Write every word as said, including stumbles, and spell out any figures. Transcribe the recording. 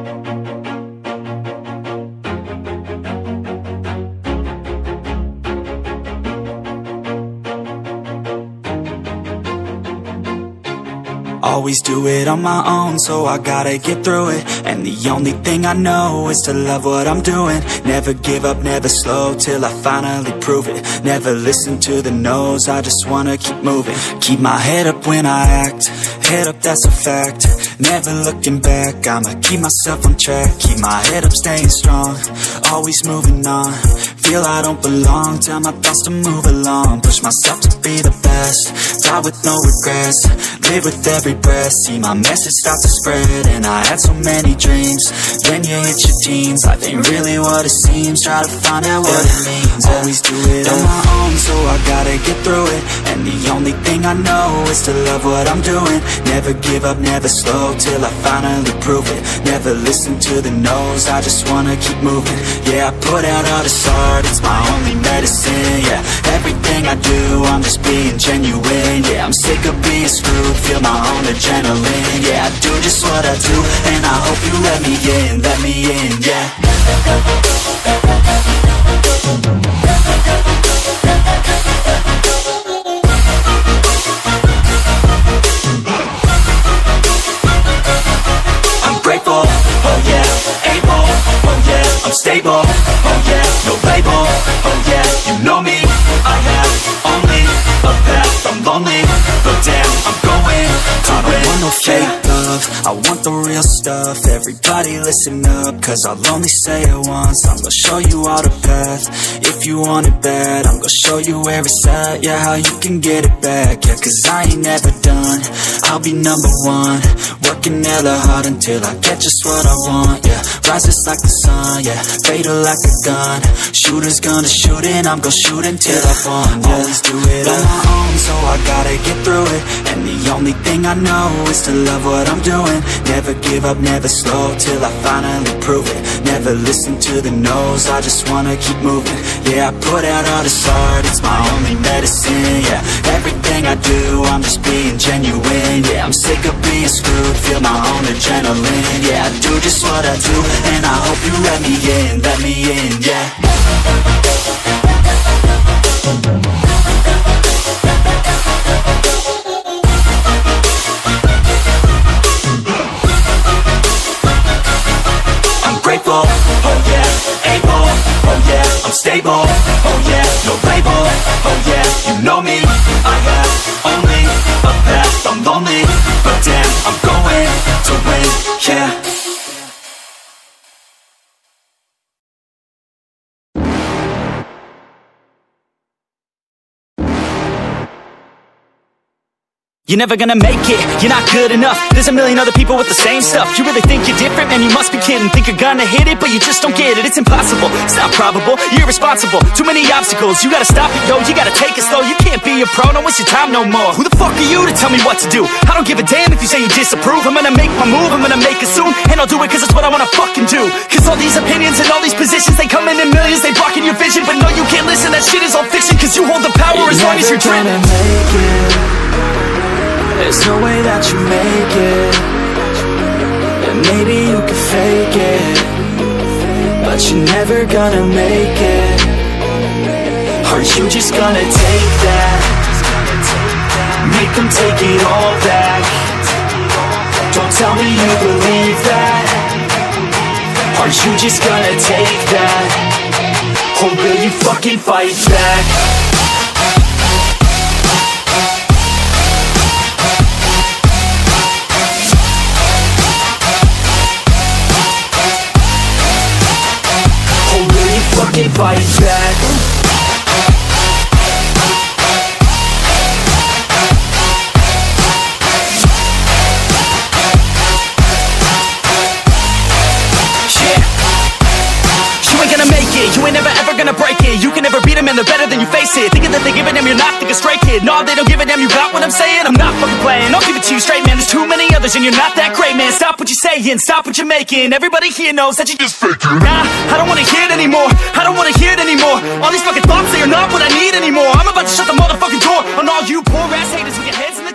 Always do it on my own, so I gotta get through it. And the only thing I know is to love what I'm doing. Never give up, never slow, till I finally prove it. Never listen to the no's, I just wanna keep moving. Keep my head up when I act, head up, that's a fact. Never looking back, I'ma keep myself on track. Keep my head up, staying strong, always moving on. Feel I don't belong, tell my thoughts to move along. Push myself to be the best, die with no regrets. Live with every breath, see my message start to spread. And I had so many dreams, then you hit your teens. Life ain't really what it seems, try to find out what it means. Always do it on my own, so I gotta get through it. And the only thing I know is to love what I'm doing. Never give up, never slow, till I finally prove it. Never listen to the no's, I just wanna keep moving. Yeah, I put out all this art, it's my only medicine. Yeah, everything I do, I'm just being genuine. Yeah, I'm sick of being screwed, feel my own adrenaline. Yeah, I do just what I do, and I hope you let me in, let me in, yeah. I'm grateful, oh yeah, able, oh yeah, I'm stable, oh yeah, no label, oh yeah, you know me, I have only a path, I'm lonely, but damn, I'm going to I don't want no fake love, I want the real stuff. Everybody listen up, cause I'll only say it once. I'm gonna show you all the path, if you want it bad. I'm gonna show you where it's at, yeah, how you can get it back. Yeah, cause I ain't never done, I'll be number one. Working hella hard until I get just what I want, yeah. Rises like the sun, yeah, fatal like a gun. Shooters gonna shoot and I'm gonna shoot until I won, yeah. Always do it on my own, so I gotta get through it. And the only thing I know is to love what I'm doing. Never give up, never slow, till I finally prove it. Never listen to the no's, I just wanna keep moving. Yeah, I put out all this art, it's my only medicine. Yeah, everything I do, I'm just being genuine. Yeah, I'm sick of being screwed, feel my own adrenaline. Yeah, I do just what I do, and I hope you let me in, let me in, yeah. I'm grateful, oh yeah, able, oh yeah, I'm stable, oh yeah, no label, oh yeah, you know me, I have only a path, I'm lonely, but damn, I'm going to win, yeah. You're never gonna make it, you're not good enough. There's a million other people with the same stuff. You really think you're different? Man, you must be kidding. Think you're gonna hit it, but you just don't get it. It's impossible, it's not probable, you're irresponsible. Too many obstacles, you gotta stop it, yo. You gotta take it slow, you can't be a pro. Don't waste your time no more. Who the fuck are you to tell me what to do? I don't give a damn if you say you disapprove. I'm gonna make my move, I'm gonna make it soon. And I'll do it cause it's what I wanna fucking do. Cause all these opinions and all these positions, they come in in millions, they blocking your vision. But no, you can't listen, that shit is all fiction. Cause you hold the power you're as long as you're dreaming. There's no way that you make it, and maybe you can fake it, but you're never gonna make it. Are you just gonna take that? Make them take it all back. Don't tell me you believe that. Are you just gonna take that? Or will you fucking fight back? Fucking fight back. Yeah. You ain't gonna make it, you ain't never ever gonna break it. You can never beat them and they're better than you face it. Thinking that they give a damn, you're not, think a straight kid. No, they don't give a damn, you got what I'm saying? I'm not fucking playing, I'll give it to you straight, man. There's too many others and you're not that great, man. Stop what you're saying, stop what you're making. Everybody here knows that you just faking. Nah, I don't wanna hear it anymore, I don't wanna hear it anymore. All these fucking thoughts, they are not what I need anymore. I'm about to shut the motherfucking door on all you poor ass haters with your heads in the